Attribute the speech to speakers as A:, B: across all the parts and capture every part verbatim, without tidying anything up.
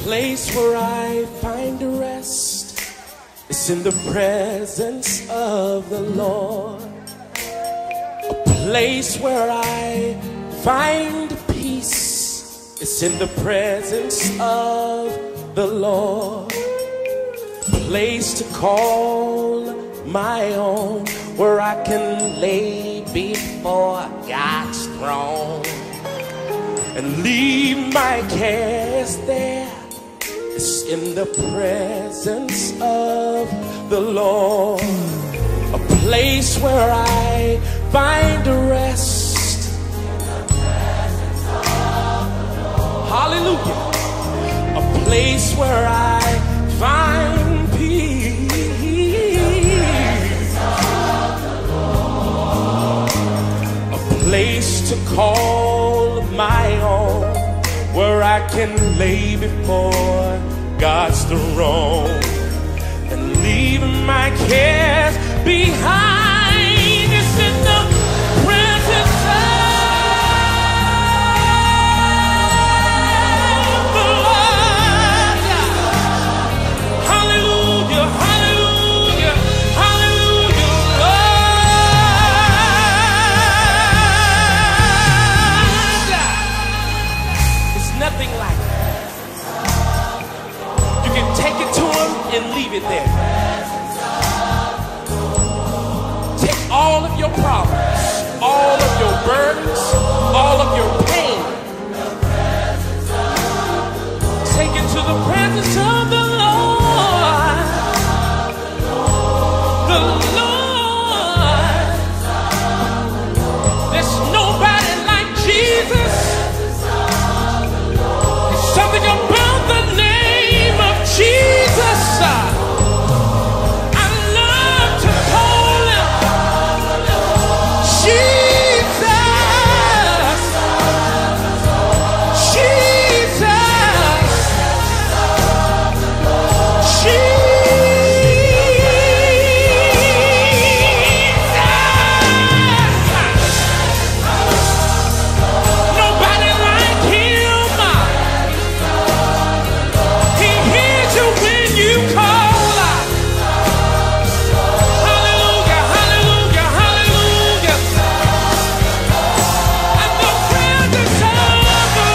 A: place where I find rest is in the presence of the Lord. A place where I find peace is in the presence of the Lord. A place to call my own, where I can lay before God's throne and leave my cares there. It's in the presence of the Lord. A place where I find rest. Hallelujah. A place where I find peace. A place to call my own, where I can lay before God's throne and leave my cares behind. It's in the presence of the Lord. Hallelujah, hallelujah, hallelujah, Lord. It's nothing like it. You can take it to him and leave it there. Take all of your problems, all of your burdens, all of your pain. Take it to the presence of the Lord. The Lord. There's nobody like Jesus. There's something about the name of Jesus. I love to call him Jesus. Jesus. Jesus. Nobody like him. He hears you when you call. Hallelujah, hallelujah, hallelujah. At the presence of the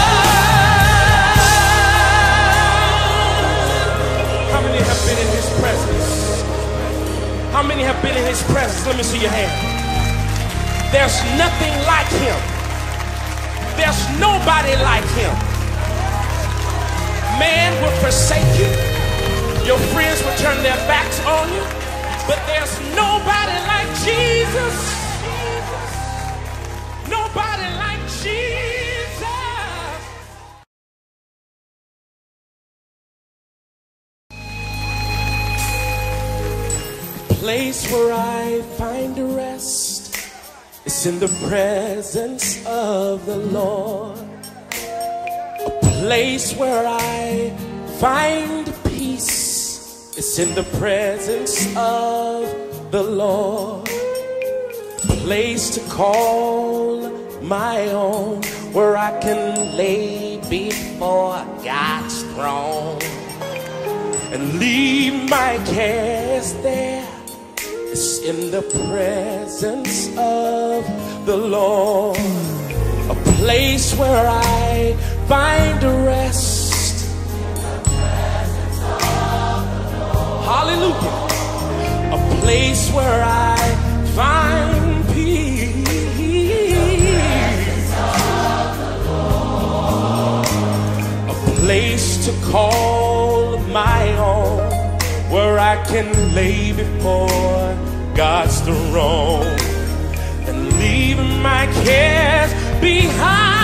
A: Lord. How many have been in his presence? How many have been in his presence? Let me see your hand. There's nothing like him. There's nobody like him. Man will forsake you. Your friends will turn their backs on you. But there's nobody like Jesus. Nobody like Jesus. Place where I find rest is in the presence of the Lord. A place where I find peace is in the presence of the Lord. A place to call my own, where I can lay before God's throne and leave my cares there. It's in the presence of the Lord. A place where I find rest. Hallelujah. A place where I find peace. A place to call my own, where I can lay before God's throne and leave my cares behind.